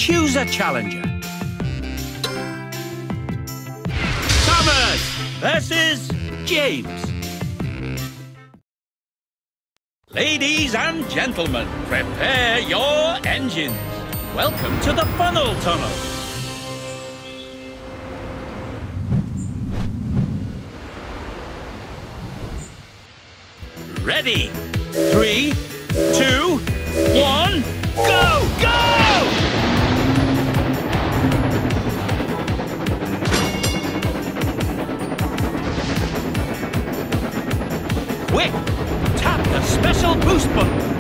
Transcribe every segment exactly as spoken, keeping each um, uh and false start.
choose a challenger. Thomas versus James. Ladies and gentlemen, prepare your engines. Welcome to the funnel tunnel. Ready? Three, two, one, go, go! Quick, tap the special boost button.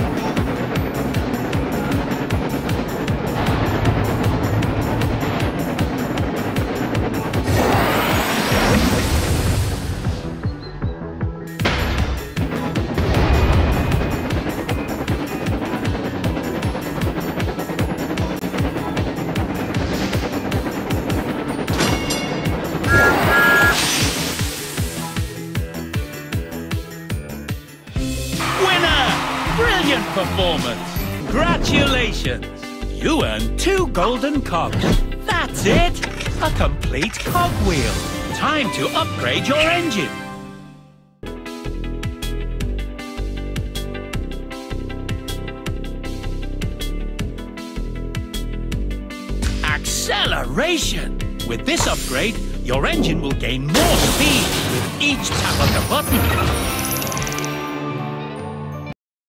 Brilliant performance! Congratulations! You earned two golden cogs. That's it! A complete cogwheel. Time to upgrade your engine. Acceleration! With this upgrade, your engine will gain more speed with each tap of the button.